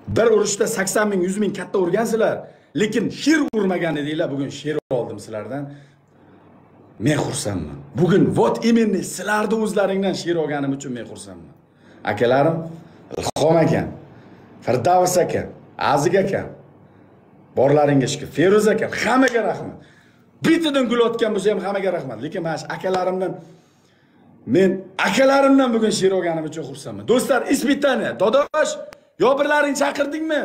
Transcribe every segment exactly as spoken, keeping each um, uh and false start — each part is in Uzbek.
Bir urushda sakson ming, yuz ming katta urgansizlar, lekin sher urmagan edinglar. Bugun sher oldim sizlardan. Men xursandman. Bugun vot imенно sizlarning o'zlaringdan sher olganim uchun men xursandman. Akalarim, Ilhom aka, Firdavs aka, Aziz aka, borlaringga shukr. Feruz aka, hammaga rahmat. Bittadan gul otgan bo'lsa ham hammaga rahmat. Lekin men akalarimdan men akalarimdan bugun sher olganim uchun xursandman. Do'stlar, isbitani, dodosh, yo birlaring chaqirdingmi?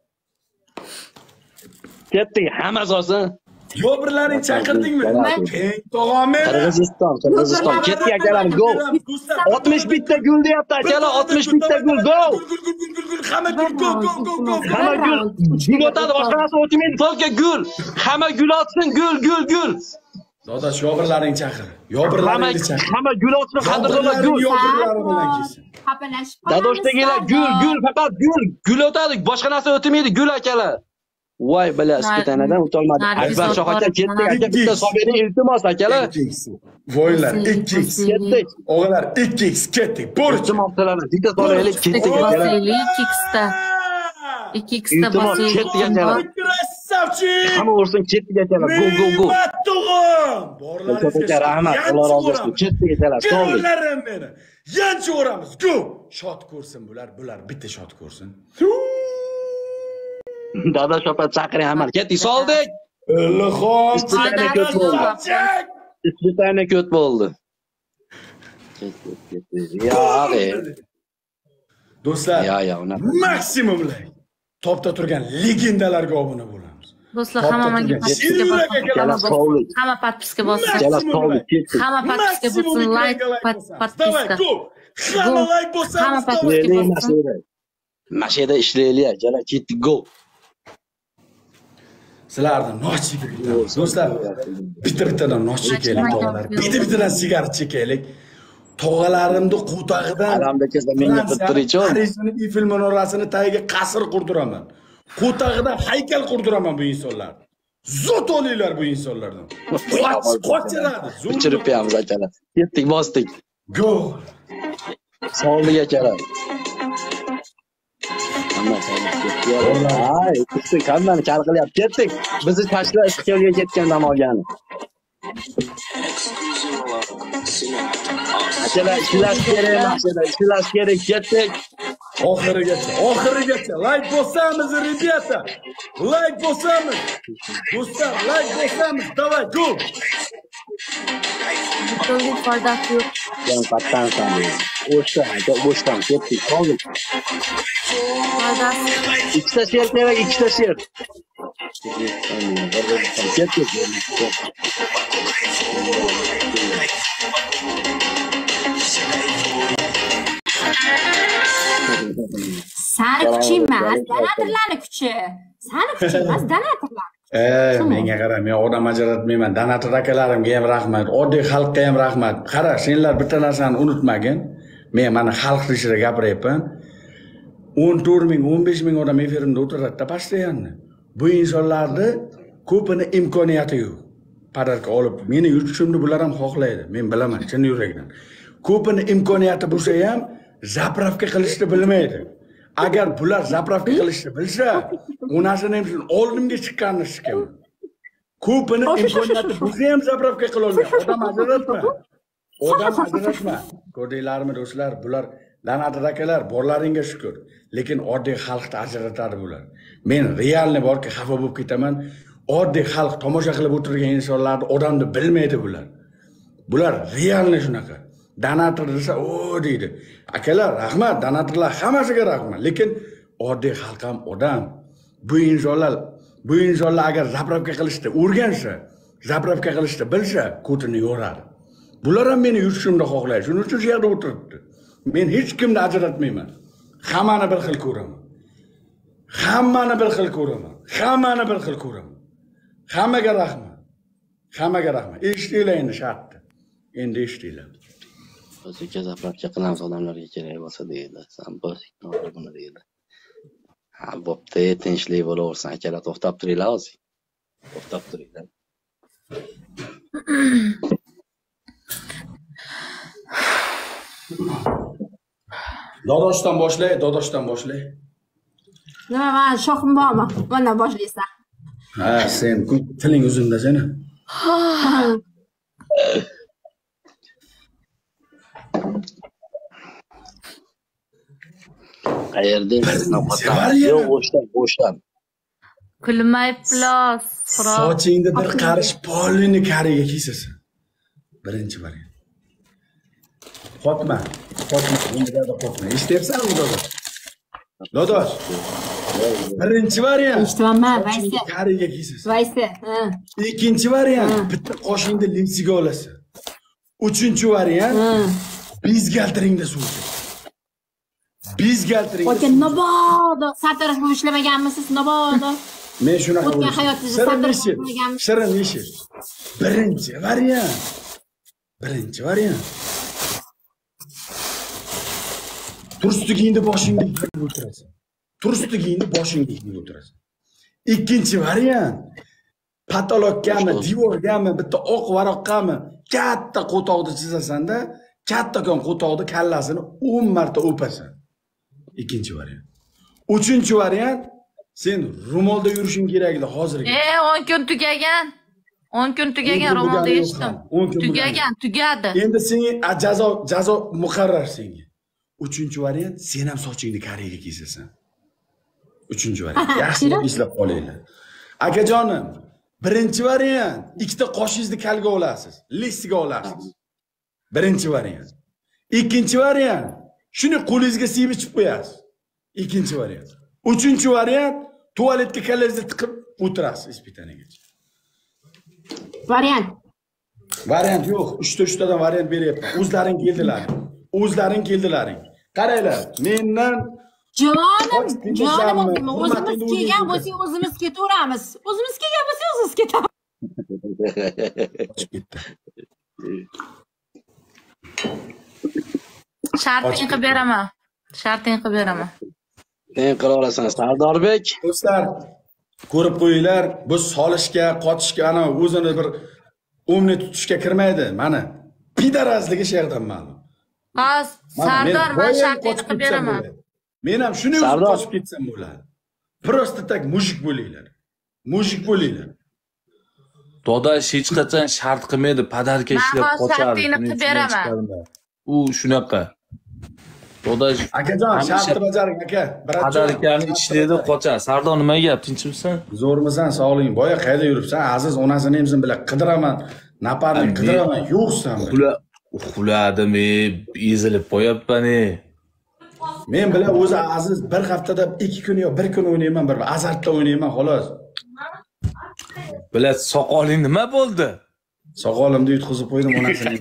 Ketdik, hammasi olsin. Yo birlaring chaqirdingmi? Keng tog'omi. Qirg'iziston, Qirg'iziston. Ketdik akalar, go. oltmish bitta gul deyapti akalar, oltmish bitta gul, go. Hamma gul, go, go, go, go. Hamma gul. Gul otadi, boshqa narsa o'tmaydi, только gul. Hamma gul otsin, gul, gul, gul. Dodosh, yo birlaring chaqir. Yo birlaringni chaqir. Hamma gul otsin, qadrdonlar gul. Yo birlaring bilan kelsin. Dadoshdaglar gul, gul, faqat gul. Gul o'tadi, boshqa narsa o'tmaydi, gul akalar. Voy bala, ispitanadan o'tolmadi. Akbar Shoh aka ketdik, aka bitta sobering iltimos akalar. Voylar, ikki x ketdik. O'g'illar, ikki x ketdik. Borch iltimoslar, bitta solaylik, ketdik akalar. ikki x da. ikki x da bosing. Ketdik akalar. Krasavchik. Hamma ursin, ketdik akalar. Go, go, go. Tug'im. Borlaringizga rahmat, Alloh rozi bo'lsin. Ketdik akalar, sog'lik. Yo'llarim meni. Yanchi o'ramiz. Go. Shot ko'rsin bular, bular bitta shot ko'rsin. Dada shopa chaqiring hamma. Ketdik, soldik. Ilhom. Ispitani ko'p bo'ldi. Ispitani ko'p bo'ldi. Ketdik, ketdik. Ya, abi. Do'stlar, ya, ya, unaqa. Maksimumlar. Topda turgan legendalarga obuna bo'lamiz. Do'stlar, hamma menga podpiska bosing. Hamma podpiska bosing. Hamma podpiska bossin, like, podpiska. Hamma like bossin. Hamma podpiska bossin. Mashina ishlaylik, jala ketdik, go. Sizlarni nosh chekaylik. Do'stlar, bitta-bittadan nosh chekaylik, tog'alar. Bitta-bittadan sigaret chekaylik. Tog'alarimni qo'tag'idan alamdagi zaminga qiltirib, Parijning Eiffel minorasini tagiga qasr qurdiraman. Qo'tag'idan haykal qurdiraman bu insonlar. Zot olinglar bu insonlardan. Qochiradi. Bichiribmiz akalar. Ketdik, bosdik. Go. Sog'lik akalar. Hamma ketdik. Ay, ketdik, hammani kal qilyapti. Ketdik. Bizni tashlab ishqilga ketgan dam olgani. Akalar, ishlash kerak, mashina, ishlash kerak, ketdik. Oxirigacha, oxirigacha like bosamiz, rебята. Like bosamiz. Do'stlar, like bosamiz. Davay, go. Bunga foydasi yo'q. Ben pattan sandım. Boştan, boştan ketdik, qoldik. Foydasi. Ikkita sher kerak, ikkita sher. Ketdik. Sani kuching emas, donatorlarni kuchi. Sani kuching emas, donatorlar. Eh, menga qara, men odam ajratmayman. Donator akalarimga ham rahmat, oddiy xalqqa ham rahmat. Qara, senlar bitta narsani unutmagin. Men mana xalq ishida gapiryapman. o'n to'rt ming, o'n besh ming odam efirimda o'tiradi, postoyanni. Bu insonlarni ko'pini imkoniyati yo'q. Padarka olib, meni yurishimni bular ham xohlaydi. Men bilaman, chin yurakdan. Ko'pini imkoniyati bo'lsa ham zapravka qilishni bilmaydi. Agar bular zapravka qilishni bilsa, unasini ham oldimga chiqqanini chiqaman. Ko'pini imkoniyati bo'lsa ham zapravka qila olmaydi. Odam ajratma. Odam ajratma. Ko'rdinglarmi do'stlar, bular donator akalar, borlaringga shukr. Lekin oddiy xalqni ajratadi bular. Men realni borki xafa bo'lib ketaman. Oddiy xalq tomosha qilib o'tirgan insonlarni odamni bilmaydi bular. Bular realni shunaqa. Donator desa, o deydi. Akalar, rahmat, donatorlar hammasiga rahmat. Lekin oddiy xalq ham odam. Bu insonlar, bu insonlar agar zapravka qilishni o'rgansa, zapravka qilishni bilsa, ko'tini yo'radi. Bular ham meni yurishimni xohlaydi. Shuning uchun shu yerda o'tiribdi. Men hech kimni ajratmayman. Hammani bir xil ko'raman. Hammani bir xil ko'raman. Hammani bir xil ko'raman. Hammaga rahmat. Hammaga rahmat. Eshitinglar endi shartni. Endi eshitinglar. O'zga zapravka qilamiz odamlarga kerak bo'lsa deydi. Sen bosing, buni deydi. Ha, bo'pti, tinchlik bo'laversin akalar, to'xtab turinglar hozir. To'xtab turinglar. Dodoshdan boshlay, dodoshdan boshlay. Nima men shoxim bormi? Mana boshlaysan. Ha, sen tiling uzunda jana. Qayerda? Yo'q, o'shdan, o'shdan. Kulmay plos. Sochingda bir qarish polini kariga kiysasan. Birinchi variant. Qo'rqma, qo'rqma, bunda qo'rqma. Eshityapsanmi, dodosh? Dodosh. Birinchi variant. Eshitmayman, Vaysi. Kariga kiysasan. Vaysi, ha. Ikkinchi variant, bitta qoshingda linsiga olasan. Uchinchi variant, bizgaltiringda suv ichasan. Bizgaltiringda. Qo'ygan nabodo, sartarosh bo'lib ishlamaganmisiz, nabodo. Men shunaqa o'tgan hayotingizni sartarosh bo'lmaganmisiz? Shirin eshit. Birinchi variant. Birinchi variant. Turistligingni boshingga kiyib o'tirasan. Turistligingni boshingga kiyib o'tirasan. Ikkinchi variant. Patologkami, divorgami, bitta oq varaqami, katta qo'toqni chizasan-da, kattakon qo'toqni kallasini o'n marta o'pasan. Ikkinchi variant. Uchinchi variant, sen ro'molda yurishing kerak edi hozirga. E, o'n kun tugagan. o'n kun tugagan ro'molda yurishdim. Tugagan, tugadi. Endi senga jazo, jazo muqarrar senga. Uchinchi variant, sen ham sochingni kariga kiysasan. Uchinchi variant. Yaxshi eslab qolinglar. Akajonim, birinchi variant, ikkita qoshingizni kalga olasiz, listiga olasiz. Birinchi variant. Ikkinchi variant, shuni qo'lingizga siyib ichib qo'yasiz. Ikkinchi variant. Uchinchi variant, tualetga kallangizni tiqib o'tirasiz ispitanigacha. Variant. Variant yo'q. uchta uchtadan variant beryapman. O'zlaring keldilar. O'zlaring keldilaring. Qaranglar, mendan Jonim, jonim, o'zimiz kelgan bo'lsak, o'zimiz ketaveramiz. O'zimiz kelgan bo'lsak, o'zimiz ketamiz. Sharting qilib beraman. Sharting qilib beraman. Sen qila olasan, Sardorbek. Do'stlar, ko'rib qo'yinglar, bu solishga, qochishga, ana o'zini bir o'mni tutishga kirmaydi. Mana pidarazligi shu yerdan ma'lum. Ha, Sardor, men sharting qilib beraman. Men ham shuni o'zim qochib ketsam bo'ladi. Prosta tak mujik bo'linglar. Mujik bo'linglar. Dodash hech qachon shart qilmaydi, padarka ishlab qochadi. Shartingni qilib beraman. U shunaqa. Dodash akajon, shartni bajaring aka. Padarkani ishlaydi, qochadi. Sardor nima gap, tinchmisan? Zo'rmisan, sog'ling. Boya qayerda yuribsan? Aziz onasini ham sen bilan qidiraman. Naparni qidiraman. Yo'qsan. Uxladim, ezilib qo'yapman. Men bilan o'zi Aziz bir haftada ikki kun yo bir kun o'ynayman, bir azartda o'ynayman, xolos. Bilat, soqoling nima bo'ldi? Soqolimni yutqizib qo'ydim onasini.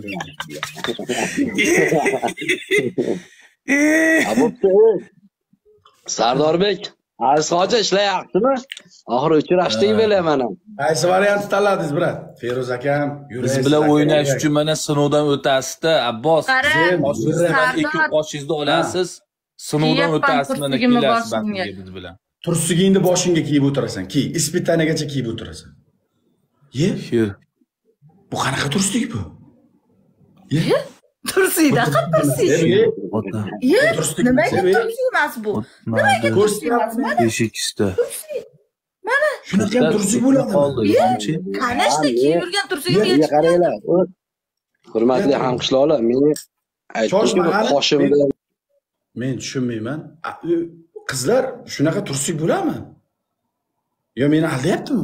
Abobda. Sardorbek, Aziz hoji ishlayaptimi? Oxiri uchrashdik bilaman ham. Qaysi variantni tanladingiz, brat? Feroz akam, Biz bilan o'ynash uchun mana sinovdan o'tasizda, Abbos. Ikki qoshingizni olasiz. Sinovdan o'tasiz, mana kelasiz baxtiga biz bilan. Tursigingni boshingga kiyib o'tirasan, kiy, ispitanagacha kiyib o'tirasan. Ye? Bu qanaqa turslik bu? Ye? Tursiyda, tursiyda. Ye? Nimaga tursiy emas bu? Nimaga tursiy emas? Eshikda. Mana shunaqa tursik bo'ladimi? Qanashda kiyib yurgan tursiga qaranglar. Hurmatli hamqishloqlar, meni aytdim, qoshimda men tushunmayman. Qizlar shunaqa tursik bo'ladimi? Yo meni aldayaptimi?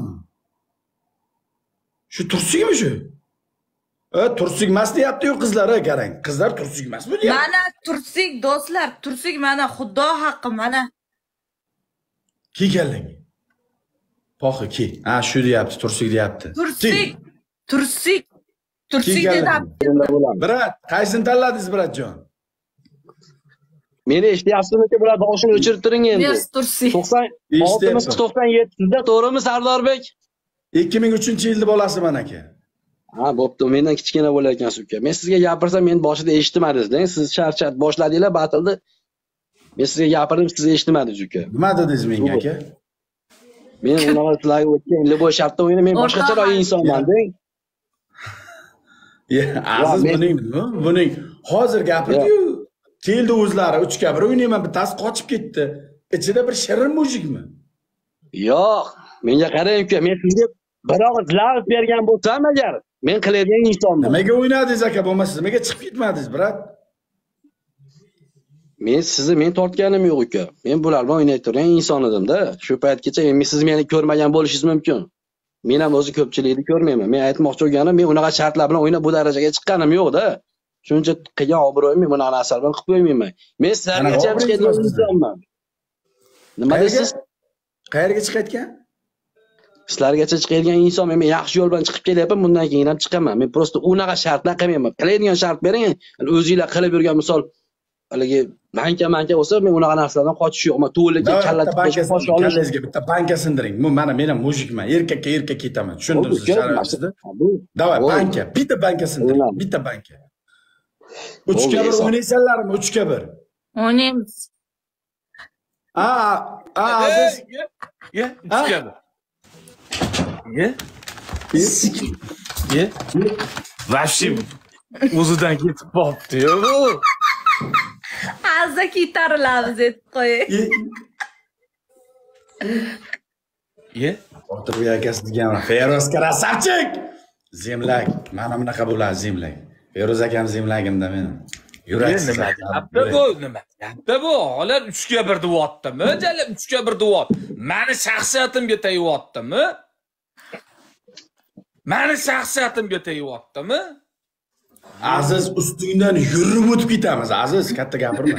Shu tursikmi shu? E, tursik emas deyapti-yu qizlar, qarang. Qizlar tursik emas bu deyapti. Mana tursik do'stlar, tursik mana Xudo haqqi mana. Ki kelling. Poxi ki. Ha, shu deyapti, tursik deyapti. Tursik. Tursik. Tursik deyapti. Brat, qaysini tanladingiz, bratjon? Meni eshityapsizmi-ki, bular boshini o'chirib turing endi. Yes, tursik. to'qson olti to'qson yetti da, to'g'rimi Sardorbek? ikki ming uchinchi yilda bolasiman aka. Ha, bo'pti, mendan kichkina bo'layotgansiz uka. Men sizga gapirsam, men boshida eshitmadingiz-da. Siz charchat boshladinglar, batildi. Men sizga gapirdim, siz eshitmadingiz uka. Nima dedingiz menga aka? Men unaqa sizlarga o'tgan Liboy shartda o'yini, men boshqacharoq insonman-da. Ya, Aziz buning, buning hozir gapirdi-yu. Keldi o'zlari uch ga bir o'ynayman, bittasi qochib ketdi. ichida bir shirin mujikmi? Yo'q, menga qarang-ku, men sizga bir og'iz lafz bergan bo'lsam agar, men qiladigan insonman. Nimaga o'ynadingiz aka, bo'lmasa nimaga chiqib ketmadingiz, brat? Men sizni men tortganim yo'q uka. Men bular bilan o'ynay turgan inson edim-da. Shu paytgacha men siz meni ko'rmagan bo'lishingiz mumkin. Men ham o'zi ko'pchilikni ko'rmayman. Men aytmoqchi bo'lganim, men unaqa shartlar bilan o'ynab bu darajaga chiqqanim yo'q-da. Shuncha qilgan obro'yim men bunaqa narsalar bilan qilib qo'ymayman. Men sizlarga ham chiqadigan insonman. Nima deysiz? Qayerga chiqayotgan? Sizlargacha chiqadigan inson, men yaxshi yo'l bilan chiqib kelyapman, bundan keyin ham chiqaman. Men prosta unaqa shartlar qilmayman. Qiladigan shart bering. O'zingizlar qilib yurgan misol haligi banka-manka bo'lsa, men unaqa narsalardan qochish yo'qman. To'liga kalla tiqib qo'sh olish. Kallangizga bitta banka sindiring. Bu mana men ham mujikman. Erkakka erkak ketaman. Tushundingiz sharoitni? Davay, banka, bitta banka sindiring, bitta banka. uch ga bir o'ynaysanlarmi? uch ga bir. O'ynaymiz. A, a, aziz. Ye, uch ga bir. Ye. Ye. Вообще o'zidan ketib qolibdi-yu bu. Azza kitarilamiz deb qo'y. Ye. O'tirib akasi degan Feroz krasavchik. Zemlak, mana bunaqa bo'ladi zemlak. Feroz akam zemlagimda men. Yuraksiz. Nima bu? Nima? Gapda bu hozir uch ga bir deyaptimi? Jalib uch ga bir deyapti. Meni shaxsiyatimga tegyaptimi? Meni shaxsiyatimga tegyaptimi? Aziz, ustingdan yurib o'tib ketamiz. Aziz, katta gapirma.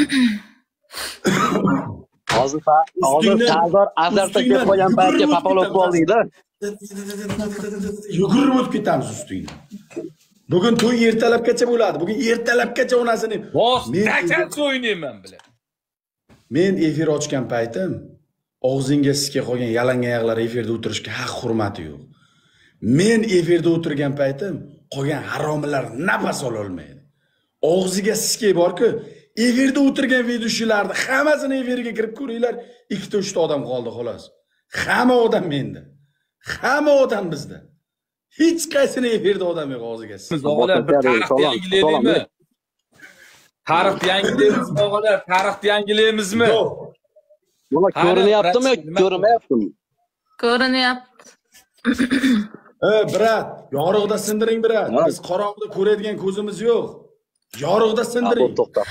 Hozir hozir Sardor azarda kelib qo'ygan paytga papalov qoldingda. Yugurib o'tib ketamiz ustingdan. Bugun to'y ertalabgacha bo'ladi. Bugun ertalabgacha onasini. Men o'ynayman bilan. Men efir ochgan paytim og'zingga siska qolgan yalangan oyoqlar efirda o'tirishga haq hurmati yo'q. Men efirda o'tirgan paytim qolgan haromilar nafas ola olmaydi. Og'ziga siska bor-ku, efirda o'tirgan videochilarni hammasini efirga kirib ko'ringlar, ikkita uchta odam qoldi xolos. Hamma odam menda. Hamma odam bizda. Hech qaysini efirda odam yo'q og'ziga. Biz o'g'lar bir tarix yangilaylikmi? Tarix yangilaymizmi o'g'lar? Tarix yangilaymizmi? Yo'q. Buni ko'rinyaptimi, ko'rinmayaptimi? Ko'rinyapti. Ey brat, yorug'da sindiring brat. Biz qorong'ida ko'radigan ko'zimiz yo'q. Yorug'da sindiring. To'xtab.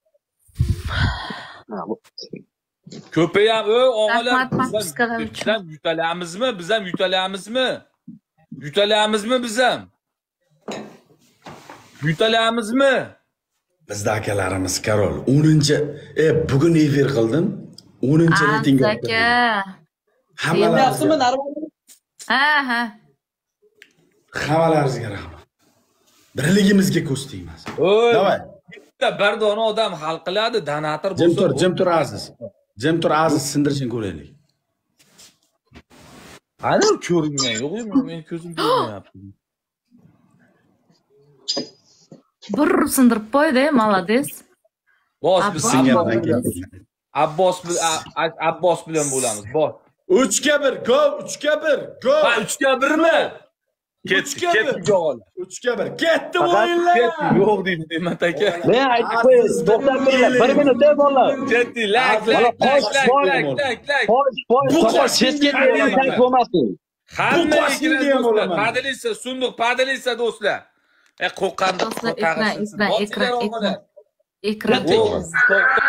Ko'payam, ey o'g'lar, biz ham yutalamizmi? Biz ham yutalamizmi? Yutalamizmi biz ham? Yutalamizmi? Bizda akalarimiz Karol o'ninchi e bugun efir qildim. o'ninchi reyting aka. Hammalaringizga. Ha, ha. Hammalaringizga rahmat. Birligimizga ko'z tegmas. Davay. Bitta bir dona odam hal qiladi, donator bo'lsa. Jim tur, jim tur Aziz. Jim tur Aziz sindirishini ko'raylik. Ana ko'ringan yo'q, men ko'zim ko'rmayapti. Bir sindirib qo'ydi, молодец. Bosh biz Abbos Abbos bilan bo'lamiz. Bosh. uch ga bir, go, uch ga bir, go. Ha, uch ga birmi? Ketdi, ketdi o'g'il. uch ga bir. Ketdi o'yinlar. Ketdi, yo'q deydi Demat aka. Men aytib qo'ying, to'xtab turinglar. bir minut ey bolalar. Ketdi, lak, lak, lak, lak, lak, lak. Qo'sh, qo'sh, Bu qo'sh, chetga qo'ying, bo'lmasin. Hamma ekran padalisa, sunduq padalisa do'stlar. E qo'qqanda ekran, ekran, ekran, ekran. Ekran.